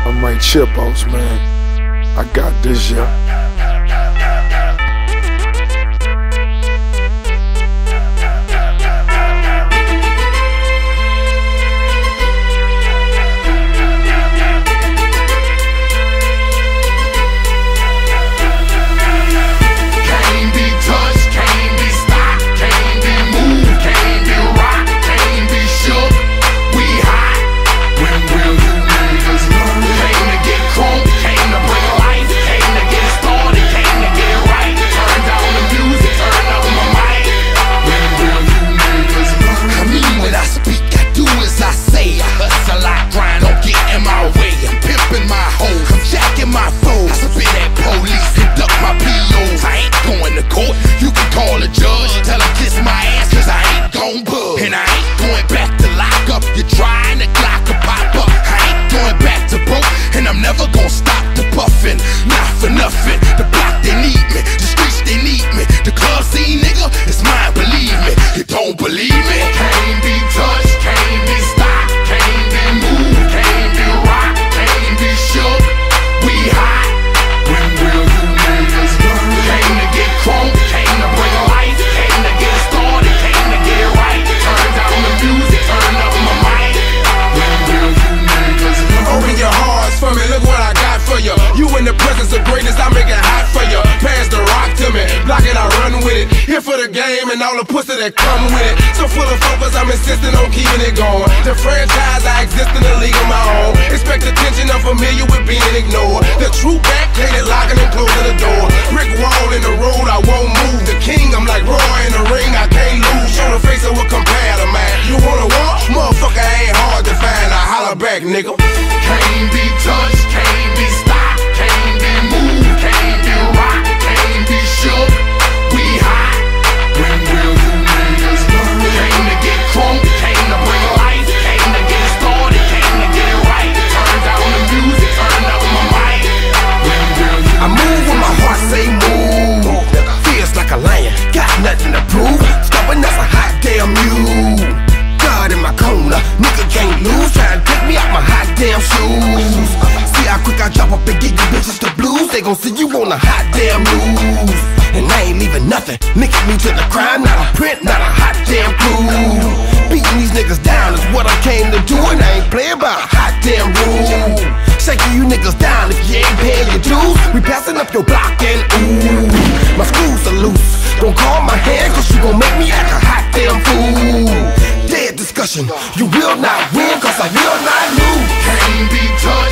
I'm like Chipos, man. I got this, yeah. For the game and all the pussy that come with it. So full of focus, I'm insisting on keeping it going. The franchise, I exist in a league of my own. Expect attention, I'm familiar with being ignored. The true back, painted, locking and closing the door. Brick wall in the road, I won't move. The king, I'm like Roy in the ring, I can't lose. Show the face of what compare to man. You wanna war? Motherfucker ain't hard to find. I holler back, nigga. Can't be touched, can't be stopped, can't be moved, can't be rocked, can't be shook. We hot. When will you niggas learn? Came to get crunk, came to bring life, came to get started, came to get it right. Turn down the music, turn up my mic. When will you I move when my heart say move. Feels like a lion, got nothing to prove. Stubborn as a hot damn mule. God in my corner, nigga can't lose. Try to take me out my hot damn shoes. See how quick I drop up and get you bitches the blues. They gon' see you on the hot damn news. And I ain't leaving nothing, linking me to the crime. Not a print, not a hot damn clue. Beating these niggas down is what I came to do. And I ain't playing by a hot damn rule. Shaking you niggas down if you ain't paying your dues. We passing up your block and ooh, my screws are loose. Don't call my hand cause you gon' make me act a hot damn fool. Dead discussion, you will not win cause I will not lose. can't be touched.